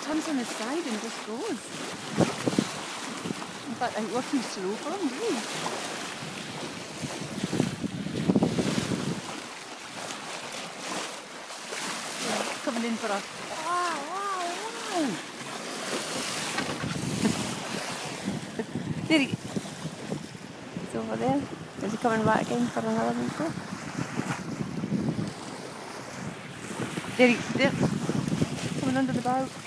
turns on his side and just goes. In fact, I think we're too slow for him, do we? Yeah, coming in for a wow, wow, wow. There he is. Over there. Is he coming back again for another one? There he is. There. Coming under the bow.